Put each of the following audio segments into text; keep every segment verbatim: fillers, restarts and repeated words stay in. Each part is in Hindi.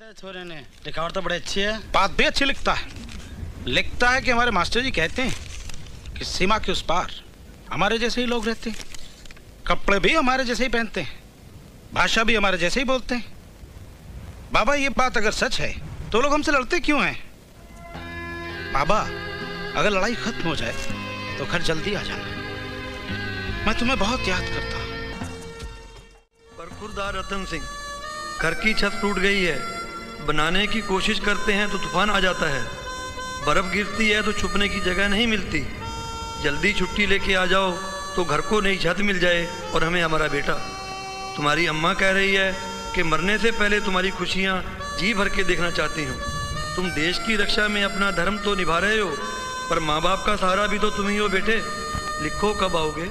छोरे ने लिखावट तो बड़े अच्छी है। बात भी अच्छी लिखता है। लिखता है कि हमारे मास्टर जी कहते हैं कि सीमा के उस पार हमारे जैसे ही लोग रहते हैं, कपड़े भी हमारे जैसे ही पहनते हैं, भाषा भी हमारे जैसे ही बोलते हैं। बाबा ये बात अगर सच है तो लोग हमसे लड़ते क्यों हैं? बाबा अगर लड़ाई खत्म हो जाए तो घर जल्दी आ जाना, मैं तुम्हें बहुत याद करता हूँ। बरखुरदार रतन सिंह, घर की छत टूट गई है, बनाने की कोशिश करते हैं तो तूफान आ जाता है, बर्फ गिरती है तो छुपने की जगह नहीं मिलती, जल्दी छुट्टी लेके आ जाओ तो घर को नई छत मिल जाए और हमें हमारा बेटा। तुम्हारी अम्मा कह रही है कि मरने से पहले तुम्हारी खुशियाँ जी भर के देखना चाहती हूँ। तुम देश की रक्षा में अपना धर्म तो निभा रहे हो, पर माँ बाप का सहारा भी तो तुम ही हो बेटे। लिखो कब आओगे?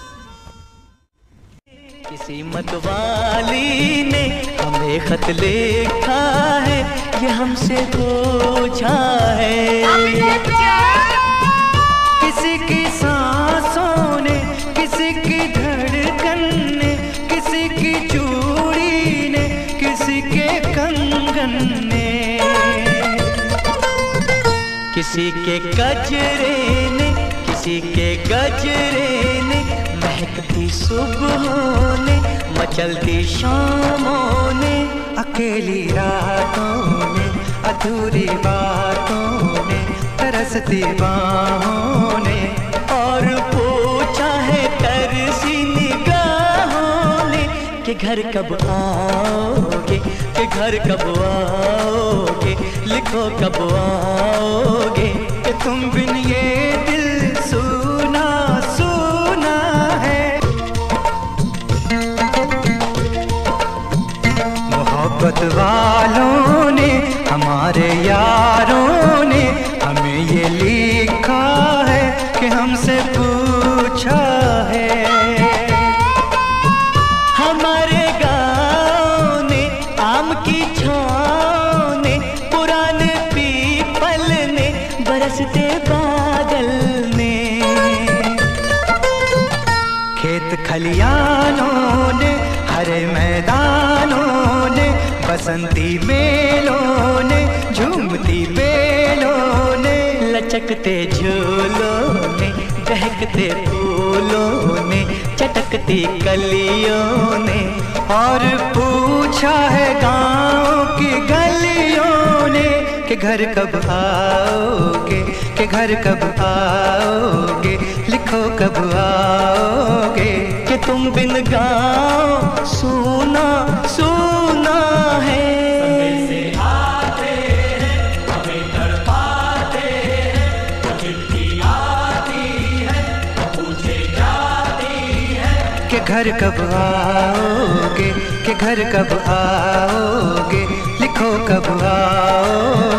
किसी मतवाली ने हमें खत लिखा है, ये हमसे पूछा है। किसी की सांसों ने, किसी की धड़कन ने, किसी की चूड़ी ने, किसी के कंगन ने, किसी के गजरे ने, किसी के गजरे ने, महकती सुबहों ने, मचलती शामों ने, अकेली रातों ने, अधूरी बातों ने, तरसती बाहों ने, और पूछा है तरसी निगाहों ने कि घर कब आओगे, कि घर कब आओगे, लिखो कब आओगे, कि तुम बिन ये दिल सुना सुना है। मोहब्बत वालों ने, हमारे यारों ने हमें ये लिखा है कि हमसे पूछा है। हमारे गाँव ने, आम की छाँव ने, पुराने पीपल ने, बरसते बादल ने, खेत खलियानों ने, हरे मैदानों ने, बसंती मेलों ने, झूमती बेलों ने, लचकते झूलों ने, बहकते फूलों ने, चटकती कलियों ने, और पूछा है गाँव की गलियों ने कि घर कब आओगे, कि घर कब आओगे, लिखो कब आओगे, कि तुम बिन गाँव सूना सूना है। कि घर कब आओगे, कि घर कब आओगे, लिखो कब आओगे।